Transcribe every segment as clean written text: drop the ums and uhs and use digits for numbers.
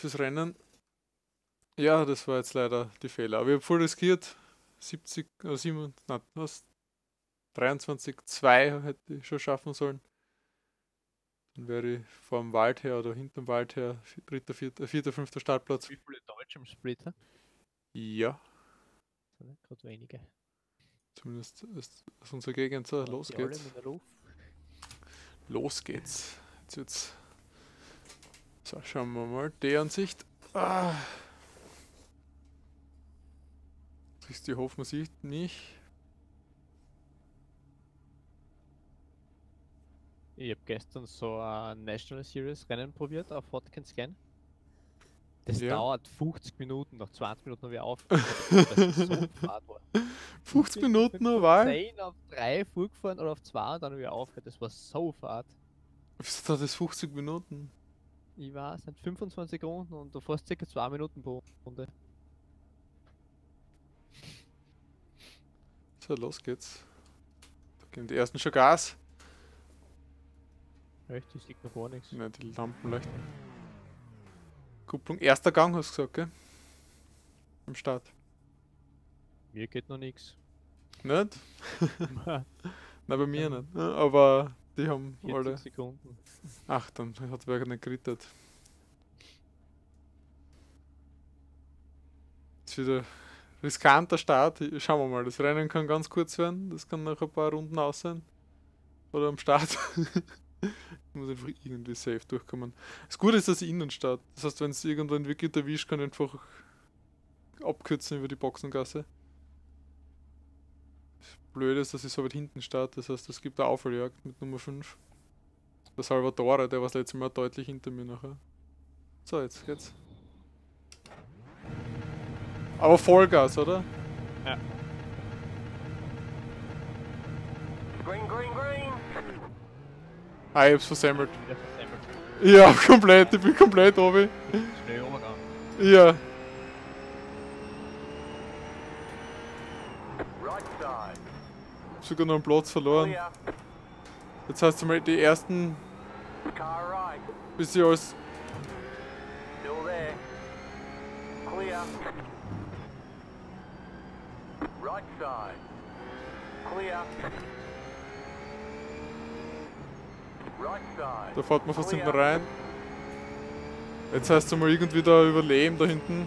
fürs Rennen. Ja, das war jetzt leider die Fehler. Aber ich habe voll riskiert. 70 oder 7, nein, was? 23,2 hätte ich schon schaffen sollen. Dann wäre ich vor dem Wald her oder hinterm Wald her dritter, vierter, fünfter Startplatz. Wie viele Deutsche im Splitter? Ja, Sind gerade wenige. zumindest ist aus unserer Gegend so. Waren Los die alle geht's. mit der Luft? Los geht's. Jetzt wird's. So, schauen wir mal. Die Ansicht. Ah. Siehst du, hoffen man sieht nicht. Ich habe gestern so ein National Series Rennen probiert auf Watkins Glen. Das Ja. dauert 50 Minuten, nach 20 Minuten habe ich aufgehört. Das ist so fad war. 50 Minuten noch Wahl. 10 auf 3 vorgefahren oder auf 2 und dann habe ich aufgehört. Das war so fad. Wieso dauert das 50 Minuten? Ich weiß nicht, 25 Runden und du fährst ca. 2 Minuten pro Runde. So, los geht's. Da geben die ersten schon Gas. Echt, ich sehe noch gar nichts. Nein, die Lampen leuchten. Kupplung, erster Gang hast du gesagt, gell? Am Start. Mir geht noch nichts. Nicht? Nein, bei mir nicht. Ja, aber die haben 40 alle. Sekunden. Ach, dann hat wer nicht gerettet. Ist wieder riskanter Start. Schauen wir mal, das Rennen kann ganz kurz werden. Das kann nach ein paar Runden aus sein. Oder am Start. Ich muss einfach irgendwie safe durchkommen. Das Gute ist, dass ich innen starte. Das heißt, wenn es irgendwann wirklich erwischt, kann ich einfach abkürzen über die Boxengasse. Das Blöde ist, dass ich so weit hinten starte. Das heißt, es gibt eine Aufholjagd mit Nummer 5. Der Salvatore, der war das letzte Mal deutlich hinter mir nachher. So, jetzt geht's. Aber Vollgas, oder? Ja. Green, green, green. Ah, ich hab's versemmelt. Wieder versemmelt. Ja, komplett. Ich bin komplett oben. Schnell Übergang. Ja. Right side. Sogar noch einen Platz verloren. Clear. Jetzt heißt es mal, die ersten, Car right. bis ich alles. Still there. Clear. Right side. Clear. Right side. Da fährt man fast hinten rein. Jetzt heißt es mal irgendwie da überleben da hinten.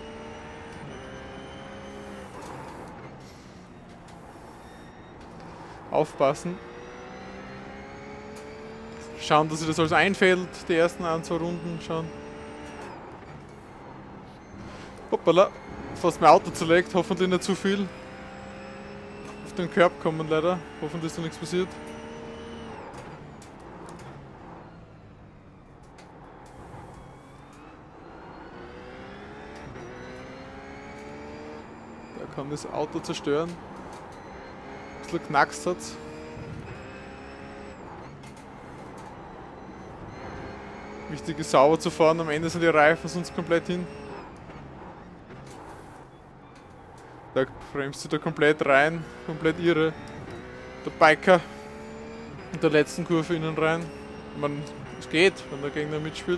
Aufpassen. Schauen, dass sich das alles einfädelt, die ersten 1-2 Runden schauen. Hoppala, fast mein Auto zerlegt, hoffentlich nicht zu viel. Auf den Curb kommen leider, hoffentlich ist da nichts passiert. Der kann das Auto zerstören. Ein bisschen knackst hat's. Wichtig ist sauber zu fahren, am Ende sind die Reifen sonst komplett hin. Da bremst du da komplett rein, komplett irre. Der Biker in der letzten Kurve innen rein. Ich meine, es geht, wenn der Gegner mitspielt.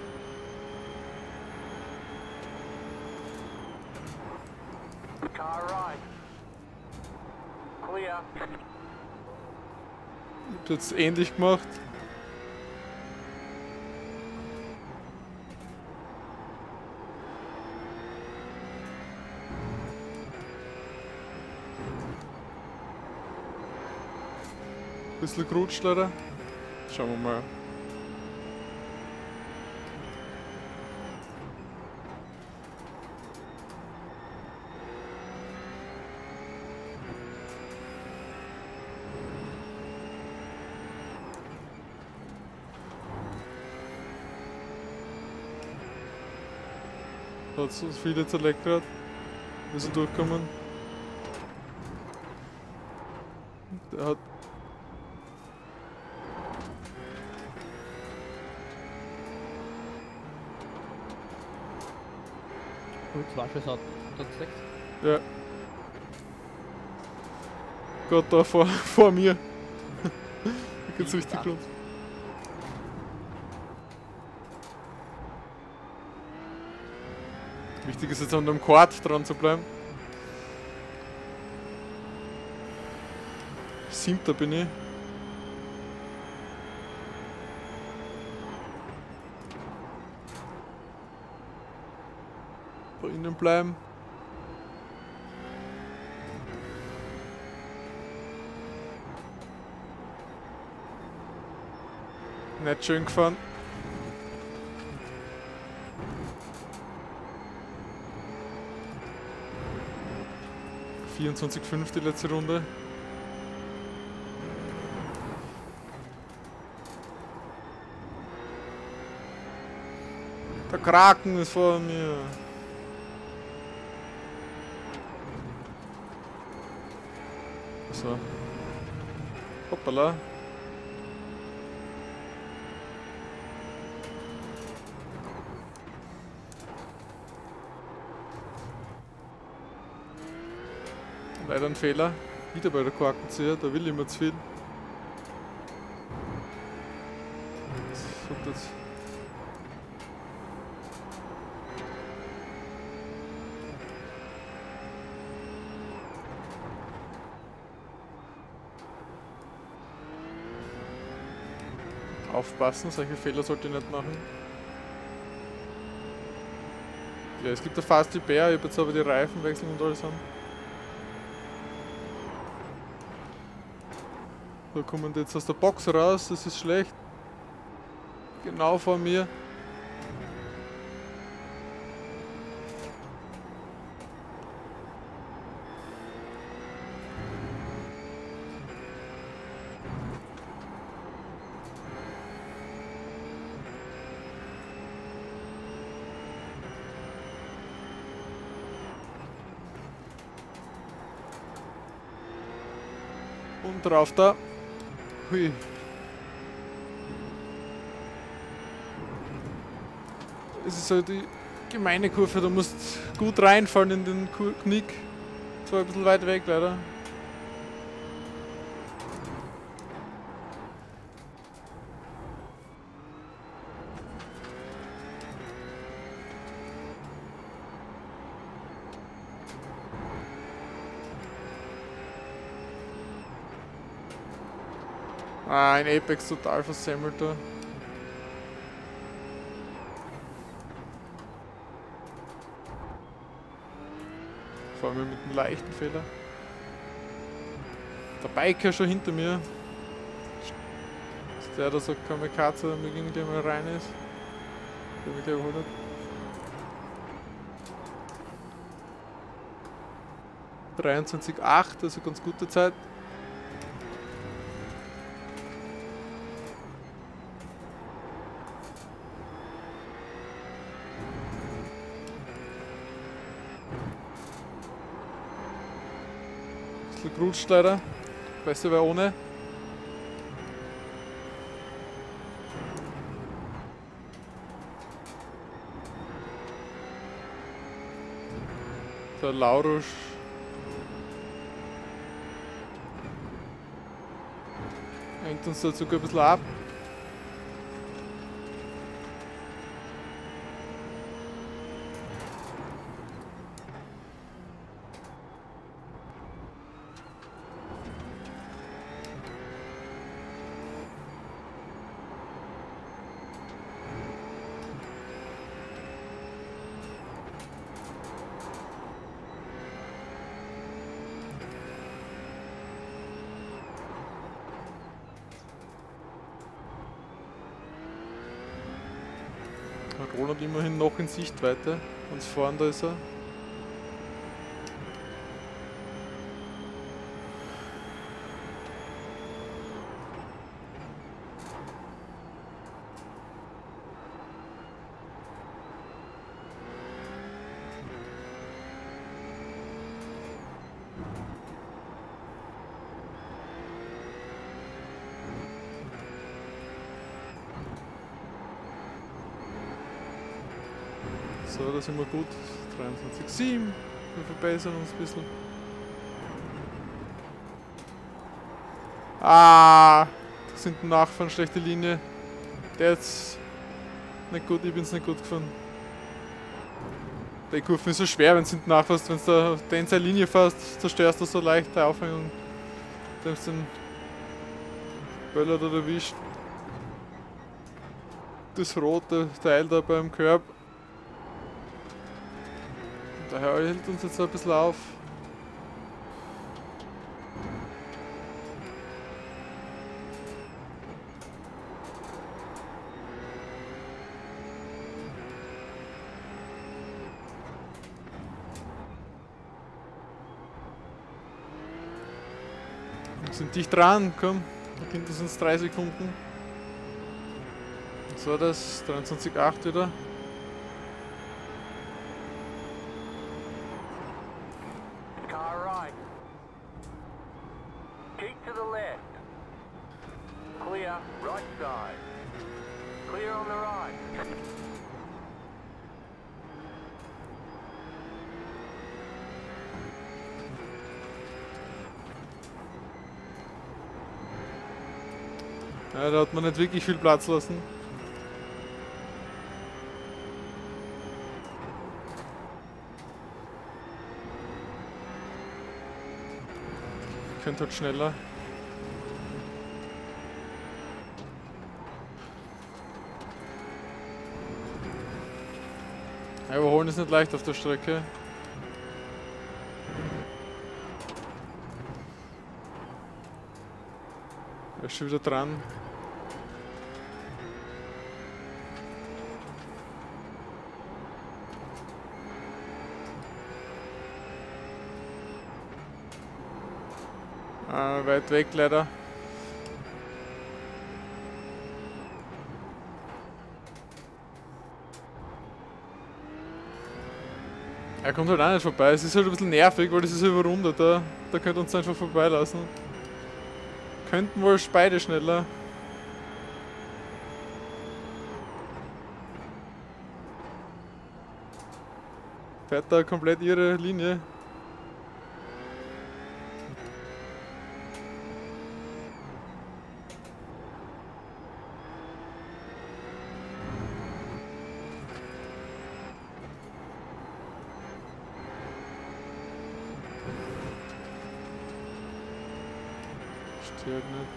Car right. Clear. Ich hab's jetzt ähnlich gemacht. Bisschen gerutscht leider. Schauen wir mal. Hat so viele zerleckt gerade. Wir sind durchgekommen. Der hat. Gut, 2 Schuss hat 6. Ja. Gott, da vor mir. Da geht's richtig rund. Wichtig ist jetzt an dem Quad dran zu bleiben. 7. bin ich. Da innen bleiben. Nicht schön gefahren. (24,5) die letzte Runde. Der Kraken ist vor mir. So. Hoppala. Leider ein Fehler. Wieder bei der Korkenzieher, da will immer zu viel. So, das. Aufpassen, solche Fehler sollte ich nicht machen. Ja, es gibt da fast die Bär, ich habe jetzt aber die Reifen wechseln und alles an. Da kommen die jetzt aus der Box raus, das ist schlecht. Genau vor mir. Und drauf da. Hui. Es ist halt die gemeine Kurve, da musst gut reinfallen in den Knick. Zwar ein bisschen weit weg leider. Ah, ein Apex total versemmelt da. Vor allem mit einem leichten Fehler. Der Biker schon hinter mir. Ist der da so Kamikaze, der mir gegen den mal rein ist. Der mich gleich überholt hat. (23,8), also ganz gute Zeit. Gerutscht leider. Besser wäre ohne. Der Laurusch. Hängt uns da sogar ein bisschen ab. Roland immerhin noch in Sichtweite. Ganz vorn, da ist er. So, da sind wir gut. 23,7. Wir verbessern uns ein bisschen. Ah, da sind Nachfahren, schlechte Linie. Der ist nicht gut, ich bin's nicht gut gefahren. Die Kurven ist so schwer, wenn du hinten nachfährst, wenn du da in seine Linie fährst, zerstörst du so leicht die Aufhängung. Du hast den Böllert oder erwischt. Das rote Teil da beim Curb. Daher hält uns jetzt so ein bisschen auf. Wir sind dicht dran, komm. Da hinten sind es 3 Sekunden. Was war das? 23,8 wieder. Car right. Keep to the left. Clear, right side. Clear on the right. Ja, da hat man nicht wirklich viel Platz lassen. Könnte halt schneller. Ja, überholen ist nicht leicht auf der Strecke. Er ist schon wieder dran. Weit weg leider. Er kommt halt auch nicht vorbei. Es ist halt ein bisschen nervig, weil das ist überrundet. Da könnt ihr uns einfach vorbeilassen. Könnten wohl beide schneller. Fährt da komplett ihre Linie. Stört nicht.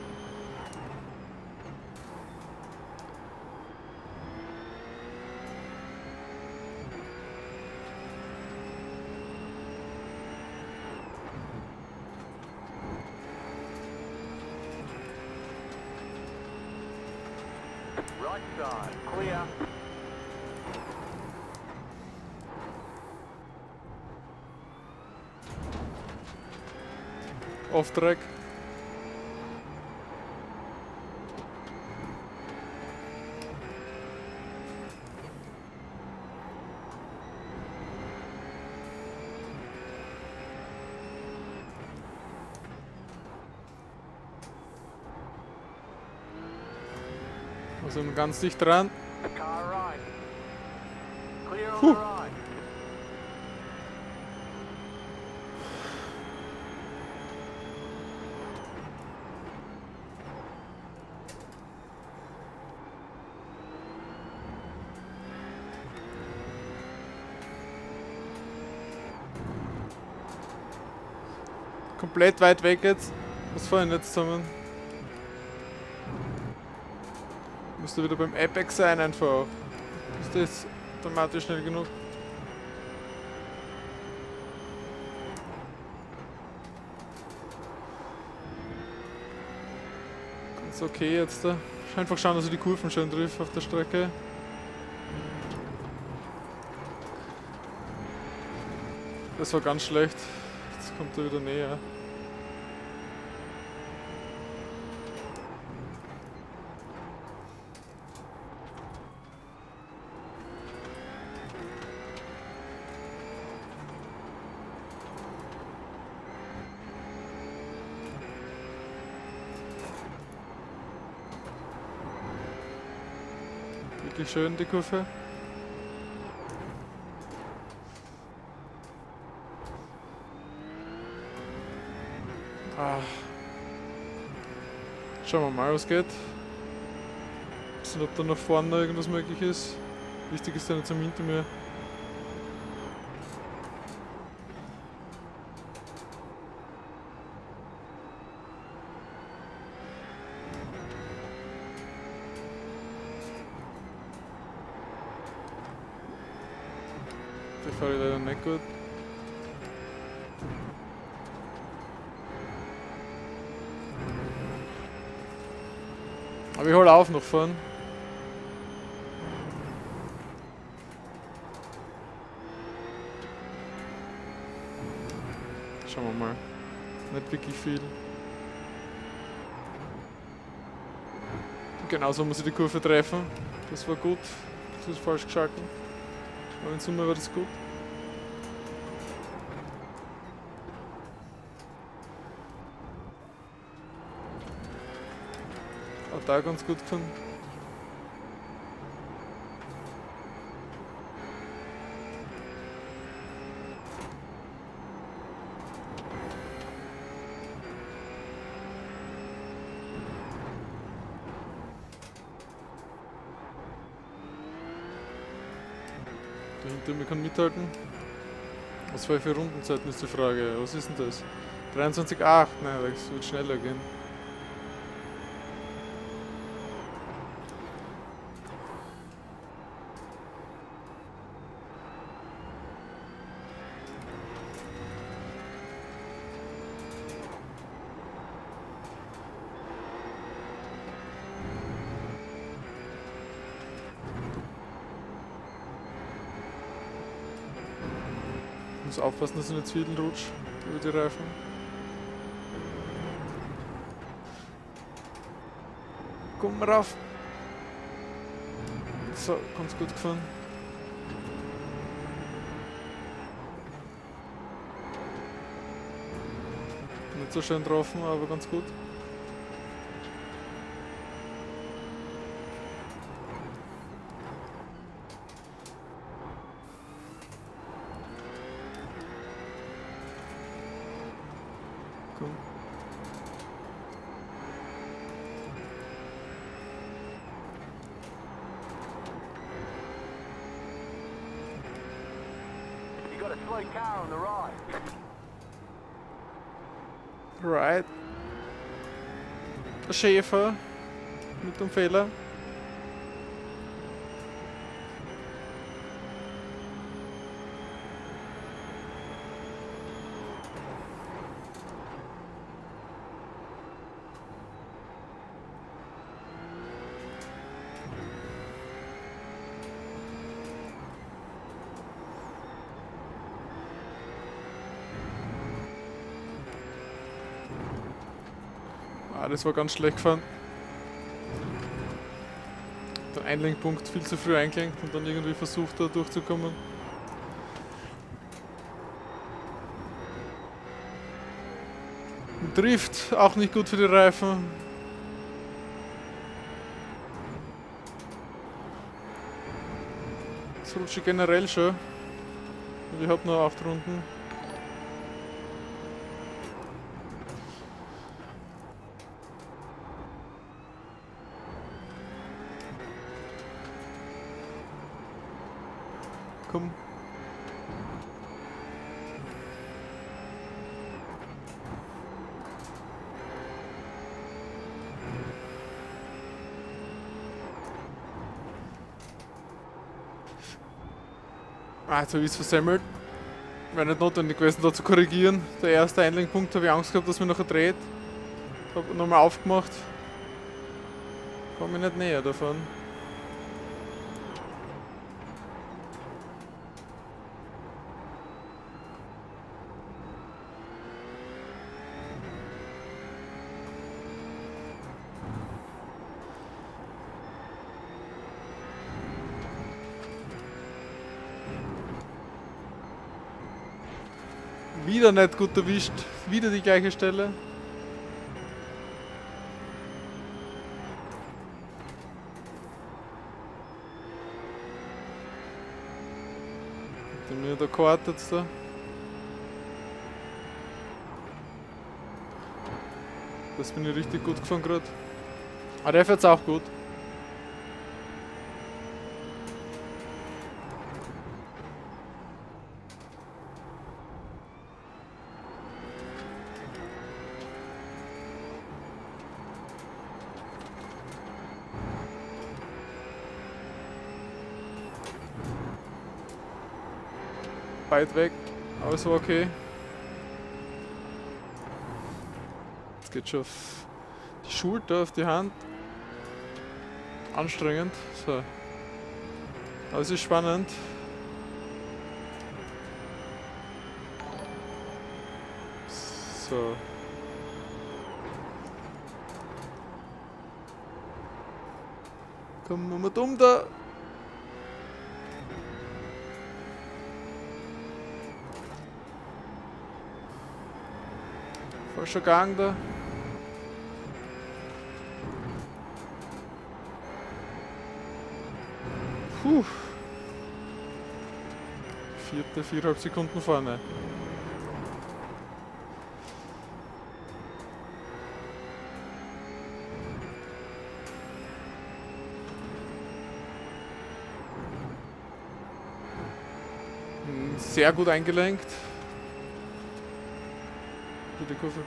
Right side. Clear. Off track. Also ganz dicht dran. Car right. Clear on Puh. the right. Komplett weit weg jetzt. Was fahren jetzt zusammen? Müsste wieder beim Apex sein einfach. Ist das automatisch schnell genug? Ganz okay jetzt da. Einfach schauen, dass ich die Kurven schön trifft auf der Strecke. Das war ganz schlecht. Jetzt kommt er wieder näher. Wirklich schön die Kurve. Schauen wir mal, was geht. Wissen, ob da nach vorne noch irgendwas möglich ist. Wichtig ist ja nicht zum hinter mir. Die fahre ich leider nicht gut. Aber ich hole auf noch vorn. Schauen wir mal. Nicht wirklich viel. Genauso muss ich die Kurve treffen. Das war gut. Das ist falsch geschalten. Aber in Summe war das gut. Auch da ganz gut gefunden. Der hinter mir kann mithalten. Was war für Rundenzeiten ist die Frage. Was ist denn das? 23,8. Nein, das wird schneller gehen. Ich muss aufpassen, dass ich nicht Zwiebeln rutscht über die Reifen. Komm rauf! So, ganz gut gefahren. Nicht so schön getroffen, aber ganz gut. Komm. You got a slow car on the right. Right. Der Schäfer mit dem Fehler. Ah, das war ganz schlecht gefahren. Der Einlenkpunkt viel zu früh eingelenkt und dann irgendwie versucht da durchzukommen. Drift auch nicht gut für die Reifen. Das rutsche ich generell schon. Und ich habe nur 8 Runden. Komm. Ah, jetzt habe ich es versemmelt. Wäre nicht notwendig gewesen, da zu korrigieren. Der erste Einlenkpunkt habe ich Angst gehabt, dass mir nachher dreht. Habe nochmal aufgemacht. Komme ich nicht näher davon. Wieder nicht gut erwischt. Wieder die gleiche Stelle. Mir der Kart jetzt da. Das bin ich richtig gut gefahren gerade. Aber der fährt auch gut. weit weg, aber es war okay. Jetzt geht schon auf die Schulter, auf die Hand. Anstrengend. So. Aber es ist spannend. So. Kommen wir mal dumm da. Falscher Gang da. Puh. Vierte, 4,5 Sekunden vorne. Sehr gut eingelenkt. Die Kurve.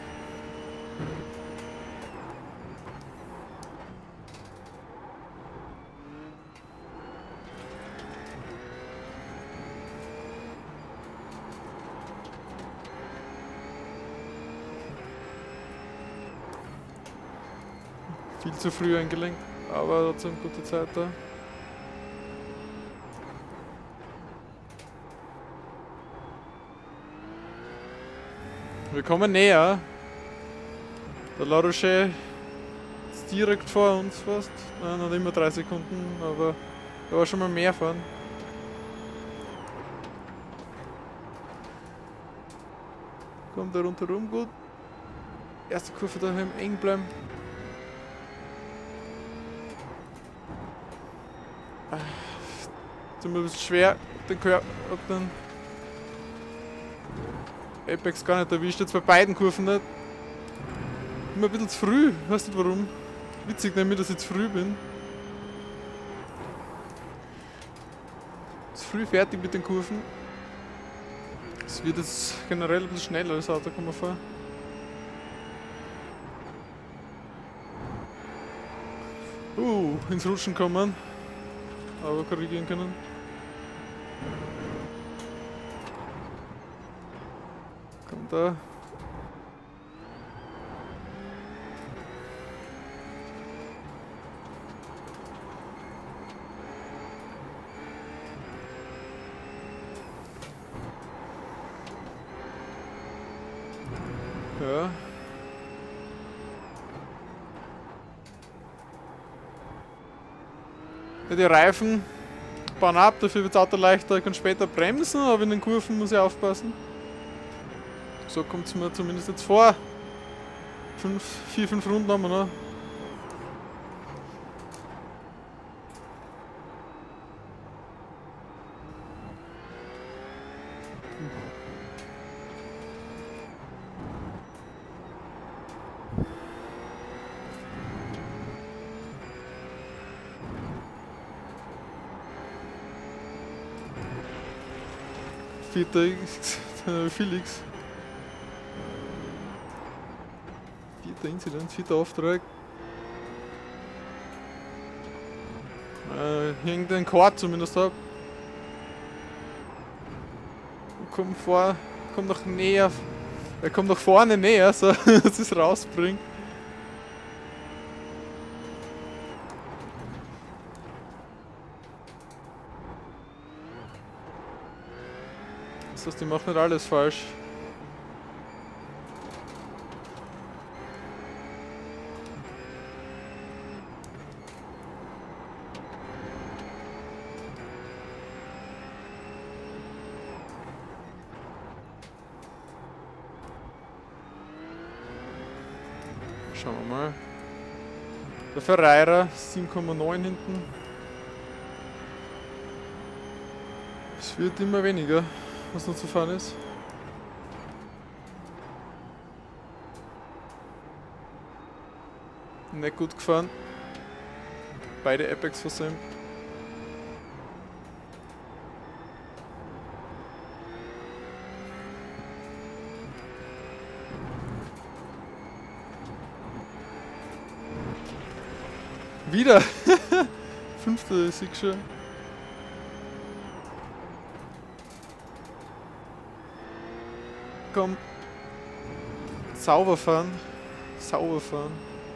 Viel zu früh eingelenkt, aber trotzdem gute Zeit da. Wir kommen näher. Der La Roche ist direkt vor uns fast. Nein, noch immer 3 Sekunden, aber da war schon mal mehr fahren. Kommt da rundherum gut. Erste Kurve daheim eng bleiben. Ist immer ein bisschen schwer, den Körper ab den Apex gar nicht erwischt, jetzt bei beiden Kurven nicht. Immer ein bisschen zu früh, weißt du warum? Witzig nämlich, dass ich zu früh bin. Zu früh fertig mit den Kurven. Es wird jetzt generell ein bisschen schneller, das Auto kommen wir vor. Ins Rutschen kommen. Aber korrigieren können. Kommt da. Ja. Ja, die Reifen bauen ab, dafür wird das Auto leichter, ich kann später bremsen, aber in den Kurven muss ich aufpassen. So kommt es mir zumindest jetzt vor. 4, 5 Runden haben wir noch. Vierter Felix. Vierter Incident, vierter Auftrag. Hängt den Quad zumindest ab. Kommt noch näher. Er kommt nach vorne näher, so dass es rausbringt. Das heißt, die machen nicht alles falsch. Schauen wir mal. Der Ferreira 7,9 hinten. Es wird immer weniger, was noch zu fahren ist. Nicht gut gefahren. Beide Apex versäumt. Wieder! Fünfter Sieg schon. Komm. Sauber fahren. Sauber fahren.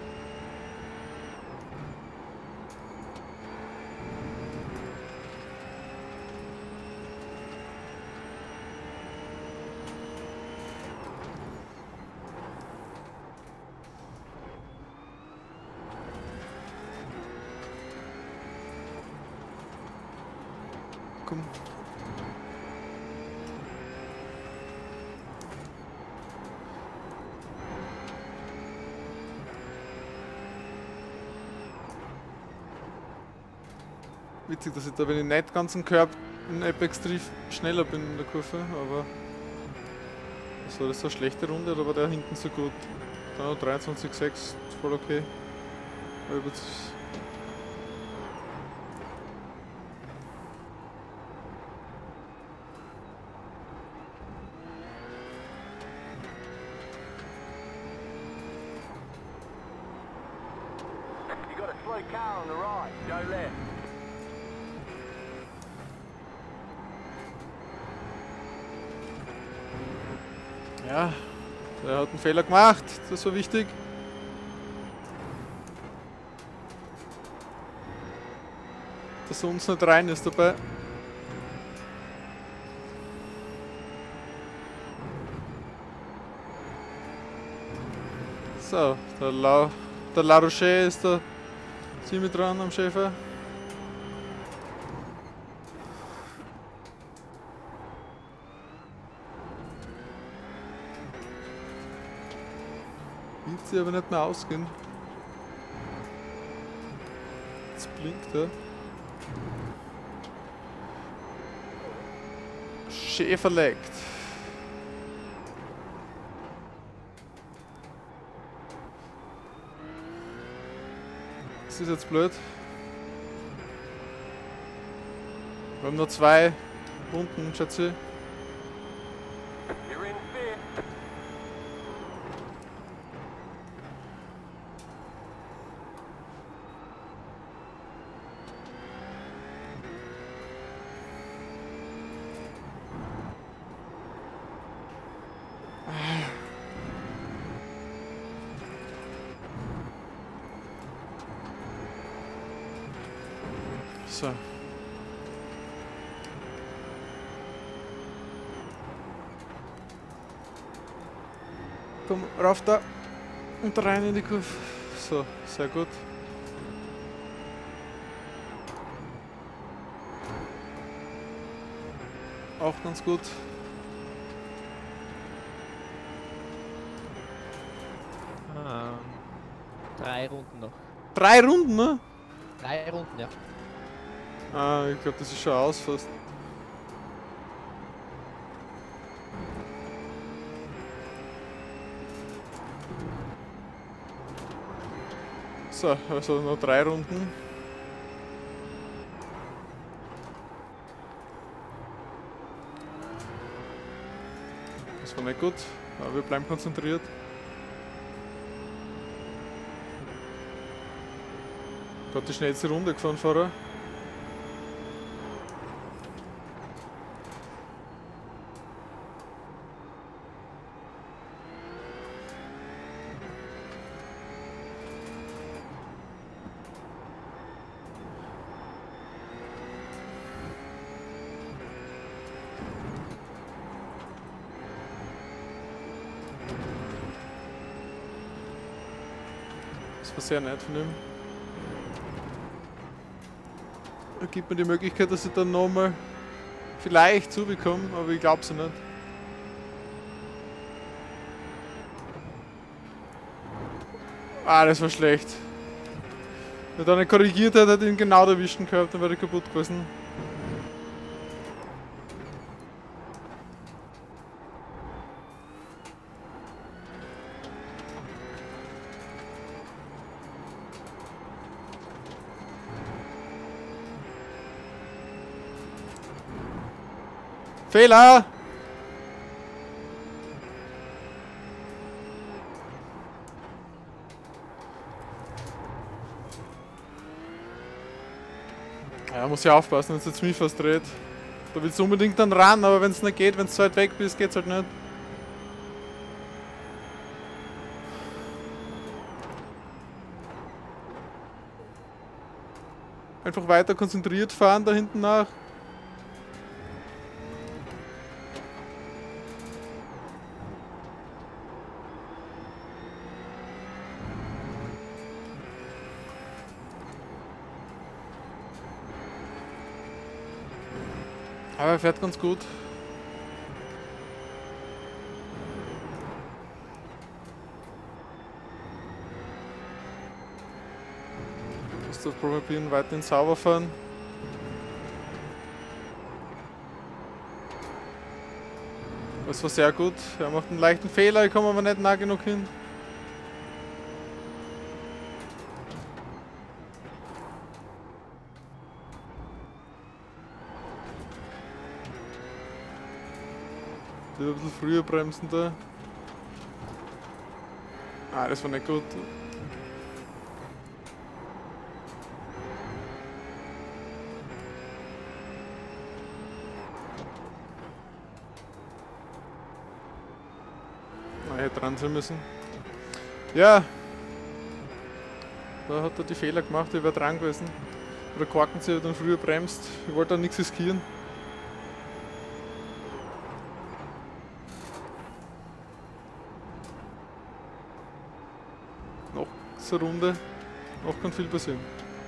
Komm. Witzig, dass ich da, wenn ich nicht ganz im Curb in Apex Drift schneller bin in der Kurve, aber das war das so eine schlechte Runde, oder war der hinten so gut? Da 23,6 ist voll okay. Aber jetzt You got a slow car on the right. Go left. ja, der hat einen Fehler gemacht, das war wichtig. Dass er uns nicht rein ist dabei. So, der La Rocher ist da ziemlich dran am Schäfer. Wird sie aber nicht mehr ausgehen. Jetzt blinkt er. Schäfer legt. Das ist jetzt blöd. Wir haben nur 2 Runden, schätze ich. You're in fifth. So. Komm, rauf da und rein in die Kurve. So, sehr gut. Auch ganz gut. Ähm, 3 Runden noch. 3 Runden, ne? 3 Runden, ja. Ah, ich glaube, das ist schon aus fast. So, also noch 3 Runden. Das war nicht gut, aber wir bleiben konzentriert. Gerade die schnellste Runde gefahren vorher. Das war sehr nett von ihm. Er gibt mir die Möglichkeit, dass ich dann nochmal vielleicht zubekomme, aber ich glaube es nicht. Ah, das war schlecht. Wenn er nicht korrigiert hätte, hätte ich ihn genau erwischen gehabt, dann wäre er kaputt gewesen. Fehler! Ja, muss ja aufpassen, wenn es jetzt mich fast dreht. Da willst du unbedingt dann ran, aber wenn es nicht geht, wenn es zu weit weg bist, geht's halt nicht. Einfach weiter konzentriert fahren da hinten nach. Aber er fährt ganz gut. Muss das probieren, weiterhin sauber fahren. Das war sehr gut. Er macht einen leichten Fehler, ich komme aber nicht nah genug hin. Ein bisschen früher bremsen da. Ah, das war nicht gut. Ah, hätte dran sein müssen. Ja. Da hat er die Fehler gemacht, ich wäre dran gewesen. Oder Korkenzieher hat dann früher bremst. Ich wollte da nichts riskieren. Noch so eine Runde. Noch kann viel passieren.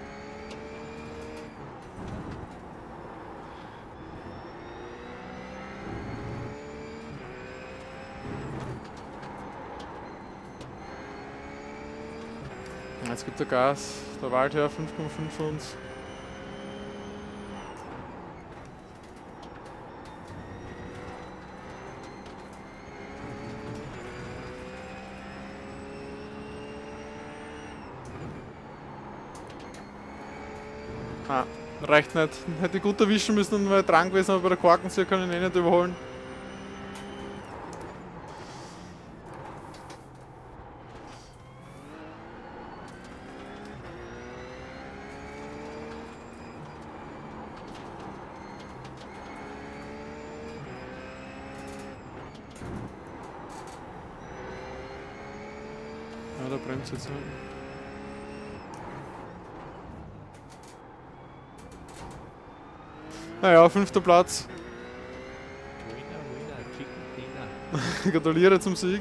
Jetzt gibt er Gas. Der Waldherr 5,5 für uns. Ah, reicht nicht. Hätte gut erwischen müssen und wäre dran gewesen, aber bei der Korkenzieher kann ich ihn eh nicht überholen. Ja, der bremst jetzt. Naja, 5. Platz. Winner, Chicken Dinner. Gratuliere zum Sieg.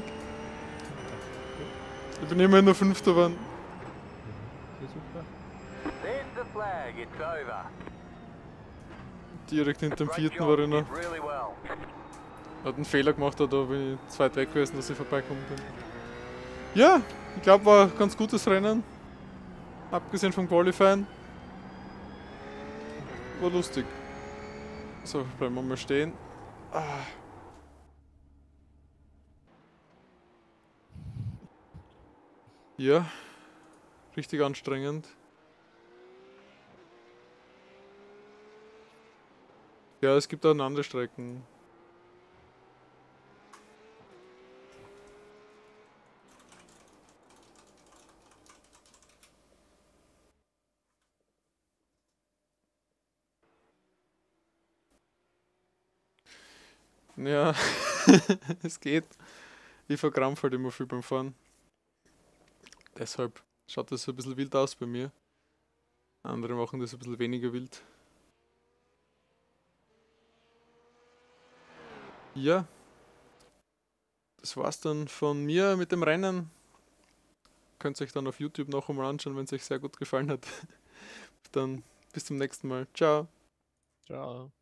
Ich bin immerhin nur 5. geworden. Ja, super. There's the flag. It's over. Direkt hinter dem Great 4. job. war ich You noch. did really well. Hat einen Fehler gemacht, da bin ich zu weit weg gewesen, dass ich vorbeikommen bin. Ja, ich glaube, war ein ganz gutes Rennen. Abgesehen vom Qualifying. War lustig. So, bleiben wir mal stehen. Ah. Ja, richtig anstrengend. Ja, es gibt auch andere Strecken. Ja, es geht. Ich verkrampfe halt immer viel beim Fahren. Deshalb schaut das so ein bisschen wild aus bei mir. Andere machen das ein bisschen weniger wild. Ja, das war's dann von mir mit dem Rennen. Könnt ihr euch dann auf YouTube noch einmal anschauen, wenn es euch sehr gut gefallen hat. Dann bis zum nächsten Mal. Ciao. Ciao.